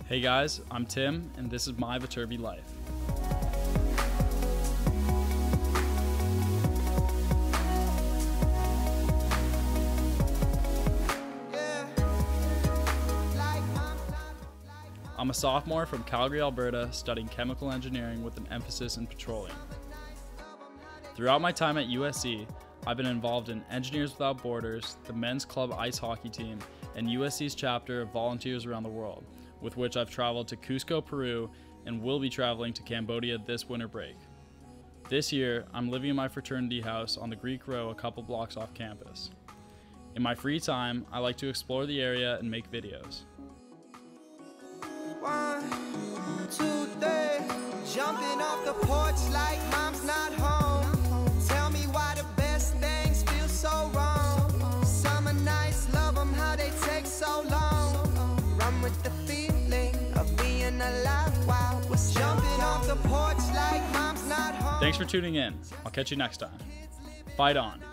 Hey guys, I'm Tim, and this is my Viterbi life. I'm a sophomore from Calgary, Alberta, studying chemical engineering with an emphasis in petroleum. Throughout my time at USC, I've been involved in Engineers Without Borders, the men's club ice hockey team, and USC's chapter of Volunteers Around the World, with which I've traveled to Cusco, Peru, and will be traveling to Cambodia this winter break. This year, I'm living in my fraternity house on the Greek Row a couple blocks off campus. In my free time, I like to explore the area and make videos. 1, 2, 3, jumping off the porch like mom's not home. Tell me why the best things feel so wrong. Summer nights, love them how they take so long. Run with the feeling of being alive while we're jumping off the porch like mom's not home. Thanks for tuning in. I'll catch you next time. Fight on.